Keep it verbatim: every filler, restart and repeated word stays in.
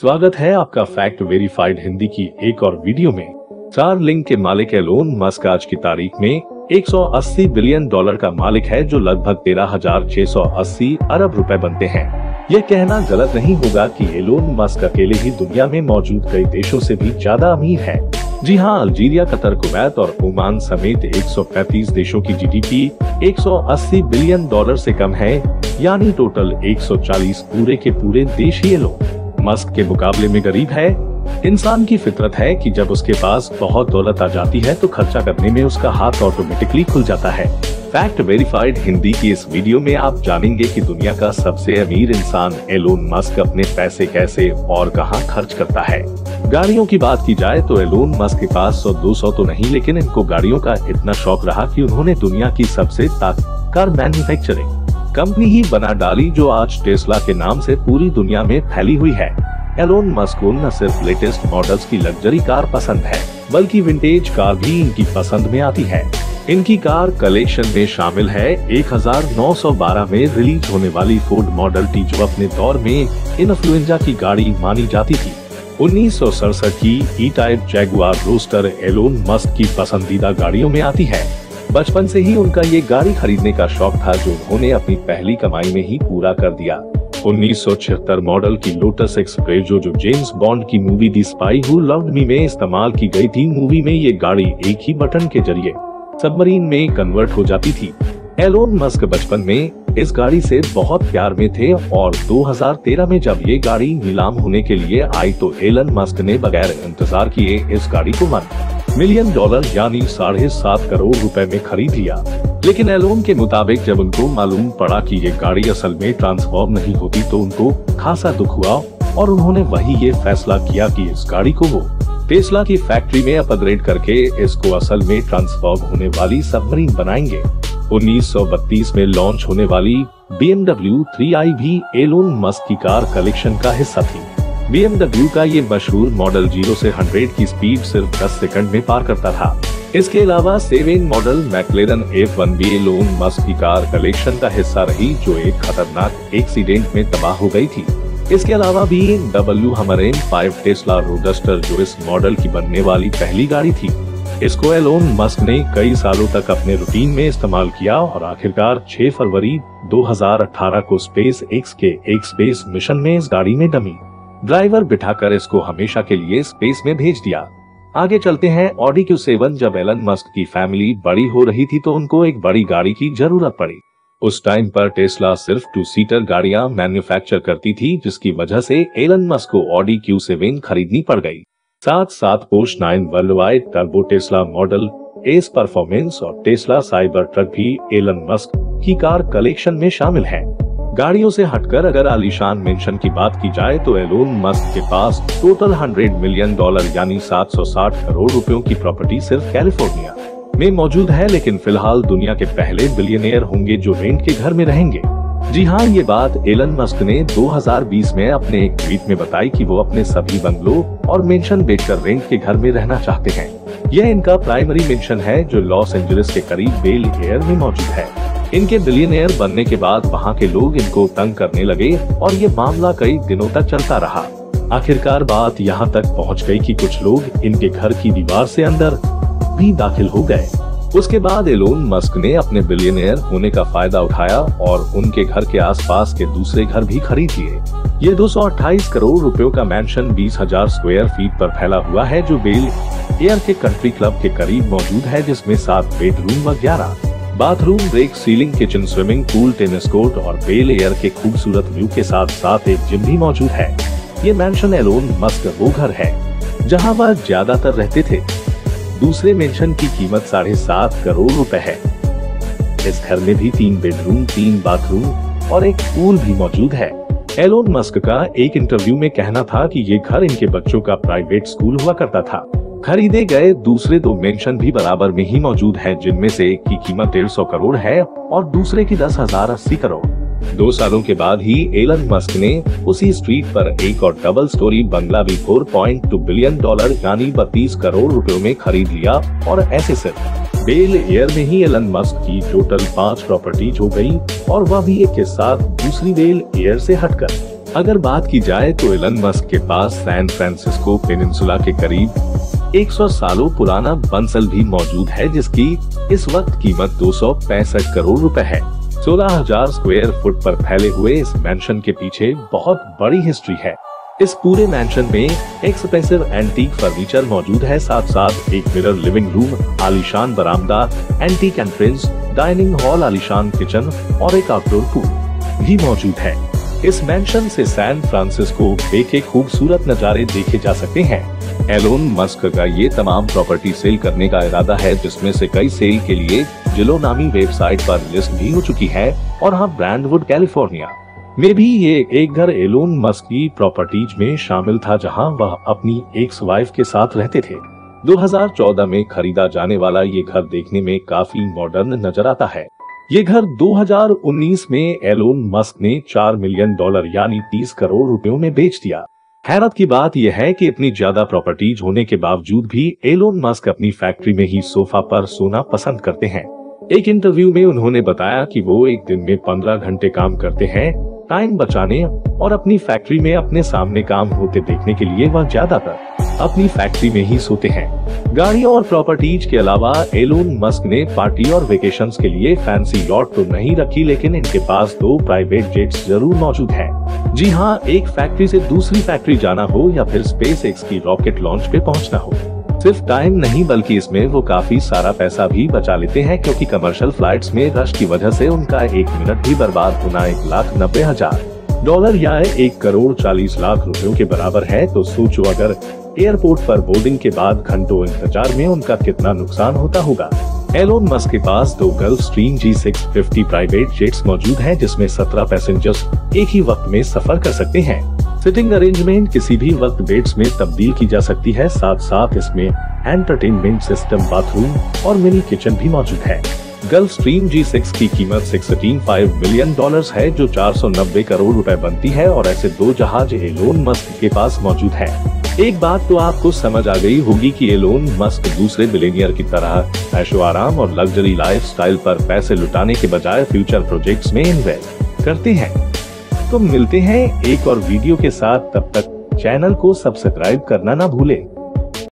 स्वागत है आपका फैक्ट वेरीफाइड हिंदी की एक और वीडियो में। स्टारलिंक के मालिक एलोन मस्क आज की तारीख में एक सौ अस्सी बिलियन डॉलर का मालिक है, जो लगभग तेरह हजार छह सौ अस्सी अरब रुपए बनते हैं। यह कहना गलत नहीं होगा कि एलोन मस्क अकेले ही दुनिया में मौजूद कई देशों से भी ज्यादा अमीर है। जी हाँ, अल्जीरिया, कतर, कुवैत और ओमान समेत एक सौ पैंतीस देशों की जीडीपी एक सौ अस्सी बिलियन डॉलर से कम है, यानी टोटल एक सौ चालीस पूरे के पूरे देश ही एलोन मस्क के मुकाबले में गरीब है। इंसान की फितरत है कि जब उसके पास बहुत दौलत आ जाती है तो खर्चा करने में उसका हाथ ऑटोमेटिकली खुल जाता है। फैक्ट वेरीफाइड हिंदी की इस वीडियो में आप जानेंगे कि दुनिया का सबसे अमीर इंसान एलोन मस्क अपने पैसे कैसे और कहां खर्च करता है। गाड़ियों की बात की जाए तो एलोन मस्क के पास सौ दो सौ तो नहीं, लेकिन इनको गाड़ियों का इतना शौक रहा कि उन्होंने दुनिया की सबसे ताकतवर कार मैन्युफैक्चरिंग कंपनी ही बना डाली, जो आज टेस्ला के नाम से पूरी दुनिया में फैली हुई है। एलोन मस्क को न सिर्फ लेटेस्ट मॉडल्स की लग्जरी कार पसंद है, बल्कि विंटेज कार भी इनकी पसंद में आती है। इनकी कार कलेक्शन में शामिल है एक हजार नौ सौ बारह में रिलीज होने वाली फोर्ड मॉडल टी, जो अपने दौर में इन्फ्लुएंजा की गाड़ी मानी जाती थी। उन्नीस सौ सड़सठ की E type Jaguar roadster Elon Musk की पसंदीदा गाड़ियों में आती है। बचपन से ही उनका ये गाड़ी खरीदने का शौक था, जो उन्होंने अपनी पहली कमाई में ही पूरा कर दिया। उन्नीस सौ छिहत्तर मॉडल की लोटस एक्सप्रेस जो जो जेम्स बॉन्ड की movie the spy who loved me में इस्तेमाल की गई थी, मूवी में ये गाड़ी एक ही बटन के जरिए सबमरीन में कन्वर्ट हो जाती थी। एलोन मस्क बचपन में इस गाड़ी से बहुत प्यार में थे और दो हजार तेरह में जब ये गाड़ी नीलाम होने के लिए आई तो एलन मस्क ने बगैर इंतजार किए इस गाड़ी को वन मिलियन डॉलर यानी साढ़े सात करोड़ रुपए में खरीद लिया। लेकिन एलोन के मुताबिक जब उनको मालूम पड़ा कि ये गाड़ी असल में ट्रांसफॉर्म नहीं होती तो उनको खासा दुख हुआ और उन्होंने वही ये फैसला किया कि इस गाड़ी को वो टेस्ला की फैक्ट्री में अपग्रेड करके इसको असल में ट्रांसफॉर्म होने वाली सबमरीन बनाएंगे। उन्नीस सौ बत्तीस में लॉन्च होने वाली B M W three I भी एलोन मस्क की कार कलेक्शन का हिस्सा थी। बी एम डब्ल्यू का ये मशहूर मॉडल जीरो से हंड्रेड की स्पीड सिर्फ दस सेकंड में पार करता था। इसके अलावा seven model McLaren F one भी एलोन मस्क की कार कलेक्शन का हिस्सा रही, जो एक खतरनाक एक्सीडेंट में तबाह हो गई थी। इसके अलावा B M W hummer M five Tesla roadster, जो इस मॉडल की बनने वाली पहली गाड़ी थी, इसको एलोन मस्क ने कई सालों तक अपने रूटीन में इस्तेमाल किया और आखिरकार छह फरवरी दो हजार अठारह को स्पेस एक्स के एक स्पेस मिशन में इस गाड़ी में डमी ड्राइवर बिठाकर इसको हमेशा के लिए स्पेस में भेज दिया। आगे चलते हैं ऑडी क्यू सेवन। जब एलन मस्क की फैमिली बड़ी हो रही थी तो उनको एक बड़ी गाड़ी की जरूरत पड़ी। उस टाइम पर टेस्ला सिर्फ टू सीटर गाड़ियां मैन्युफैक्चर करती थी, जिसकी वजह से एलन मस्क को ऑडी क्यू सेवन खरीदनी पड़ गई। साथ साथ Porsche nine world wide turbo Tesla model S performance और टेस्ला साइबर ट्रक भी एलन मस्क की कार कलेक्शन में शामिल है। गाड़ियों से हटकर अगर आलीशान मेंशन की बात की जाए तो एलोन मस्क के पास टोटल हंड्रेड मिलियन डॉलर यानी सात सौ साठ करोड़ रुपयों की प्रॉपर्टी सिर्फ कैलिफोर्निया में मौजूद है। लेकिन फिलहाल दुनिया के पहले बिलियनियर होंगे जो रेंट के घर में रहेंगे। जी हाँ, ये बात एलन मस्क ने दो हजार बीस में अपने एक ट्वीट में बताई कि वो अपने सभी बंगलों और मेंशन बेचकर रेंट के घर में रहना चाहते हैं। यह इनका प्राइमरी मेंशन है, जो लॉस एंजलिस के करीब बेल एयर में मौजूद है। इनके बिलियनियर बनने के बाद वहां के लोग इनको तंग करने लगे और ये मामला कई दिनों तक चलता रहा। आखिरकार बात यहां तक पहुंच गई कि कुछ लोग इनके घर की दीवार से अंदर भी दाखिल हो गए। उसके बाद एलोन मस्क ने अपने बिलियनियर होने का फायदा उठाया और उनके घर के आसपास के दूसरे घर भी खरीद लिए। ये दो सौ अट्ठाईस करोड़ रुपयों का मैंशन बीस हजार स्क्वायर फीट पर फैला हुआ है, जो बेल एयर के कंट्री क्लब के करीब मौजूद है, जिसमें सात बेडरूम व ग्यारह bathroom, break, ceiling, kitchen, swimming pool, tennis court और बेल एयर के खूबसूरत व्यू के साथ साथ एक जिम भी मौजूद है। ये मैंशन एलोन मस्क वो घर है जहां वह ज्यादातर रहते थे। दूसरे मेंशन की कीमत साढ़े सात करोड़ रुपए है। इस घर में भी तीन बेडरूम, तीन बाथरूम और एक पूल भी मौजूद है। एलोन मस्क का एक इंटरव्यू में कहना था कि ये घर इनके बच्चों का प्राइवेट स्कूल हुआ करता था। खरीदे गए दूसरे दो मेंशन भी बराबर में ही मौजूद हैं, जिनमें से एक की कीमत डेढ़ सौ करोड़ है और दूसरे की दस हजार अस्सी करोड़। दो सालों के बाद ही एलन मस्क ने उसी स्ट्रीट पर एक और डबल स्टोरी बंगला भी चार पॉइंट दो बिलियन डॉलर यानी बत्तीस करोड़ रुपयों में खरीद लिया। और ऐसे सिर्फ बेल एयर में ही एलन मस्क की टोटल पांच प्रॉपर्टीज हो गई और वह भी एक के साथ दूसरी बेल एयर से हटकर। अगर बात की जाए तो एलन मस्क के पास सैन फ्रांसिस्को पेनिनसुला के करीब सौ सालों पुराना बंसल भी मौजूद है, जिसकी इस वक्त कीमत दो सौ पैंसठ करोड़ रुपए है। सोलह हजार स्क्वायर फुट पर फैले हुए इस मैंशन के पीछे बहुत बड़ी हिस्ट्री है। इस पूरे मैंशन में एक्सपेंसिव एंटीक फर्नीचर मौजूद है, साथ साथ एक मिरर लिविंग रूम, आलीशान बरामदा, एंटीक एंट्रेंस, डाइनिंग हॉल, आलीशान किचन और एक आउटडोर पूल भी मौजूद है। इस मैंशन से सैन फ्रांसिस्को बे के खूबसूरत नज़ारे देखे जा सकते हैं। एलोन मस्क का ये तमाम प्रॉपर्टी सेल करने का इरादा है, जिसमें से कई सेल के लिए जिलो नामी वेबसाइट पर लिस्ट भी हो चुकी है। और हाँ, ब्रांडवुड कैलिफोर्निया में भी ये एक घर एलोन मस्क की प्रॉपर्टीज में शामिल था, जहां वह अपनी एक्स वाइफ के साथ रहते थे। दो हज़ार चौदह में खरीदा जाने वाला ये घर देखने में काफी मॉडर्न नजर आता है। ये घर दो हज़ार उन्नीस में एलोन मस्क ने चार मिलियन डॉलर यानी तीस करोड़ रुपयों में बेच दिया। हैरत की बात यह है कि इतनी ज्यादा प्रॉपर्टीज होने के बावजूद भी एलोन मस्क अपनी फैक्ट्री में ही सोफा पर सोना पसंद करते हैं। एक इंटरव्यू में उन्होंने बताया कि वो एक दिन में पंद्रह घंटे काम करते हैं। टाइम बचाने और अपनी फैक्ट्री में अपने सामने काम होते देखने के लिए वह ज्यादातर अपनी फैक्ट्री में ही सोते हैं। गाड़ी और प्रॉपर्टीज के अलावा एलोन मस्क ने पार्टी और वेकेशंस के लिए फैंसी यॉट तो नहीं रखी, लेकिन इनके पास दो प्राइवेट जेट्स जरूर मौजूद हैं। जी हाँ, एक फैक्ट्री से दूसरी फैक्ट्री जाना हो या फिर स्पेस एक्स की रॉकेट लॉन्च पे पहुंचना हो, सिर्फ टाइम नहीं बल्कि इसमें वो काफी सारा पैसा भी बचा लेते हैं, क्योंकि कमर्शियल फ्लाइट्स में रश की वजह से उनका एक मिनट भी बर्बाद होना एक लाख नब्बे हजार डॉलर या एक करोड़ चालीस लाख रुपयों के बराबर है। तो सोचो, अगर एयरपोर्ट पर बोर्डिंग के बाद घंटों इंतजार में उनका कितना नुकसान होता होगा। एलोन मस्क के पास दो Gulf Stream G six fifty private jets मौजूद हैं, जिसमें सत्रह पैसेंजर्स एक ही वक्त में सफर कर सकते हैं। सिटिंग अरेंजमेंट किसी भी वक्त बेड्स में तब्दील की जा सकती है। साथ साथ इसमें एंटरटेनमेंट सिस्टम, बाथरूम और मिनी किचन भी मौजूद है। गल्फ स्ट्रीम जी सिक्स की कीमत सोलह पॉइंट पाँच मिलियन डॉलर्स है, जो चार सौ नब्बे करोड़ रुपए बनती है। और ऐसे दो जहाज एलोन मस्क के पास मौजूद है। एक बात तो आपको समझ आ गई होगी कि एलोन मस्क दूसरे बिलियनियर की तरह ऐशो आराम और लग्जरी लाइफस्टाइल पर पैसे लुटाने के बजाय फ्यूचर प्रोजेक्ट्स में इन्वेस्ट करते हैं। तो मिलते हैं एक और वीडियो के साथ, तब तक चैनल को सब्सक्राइब करना ना भूलें।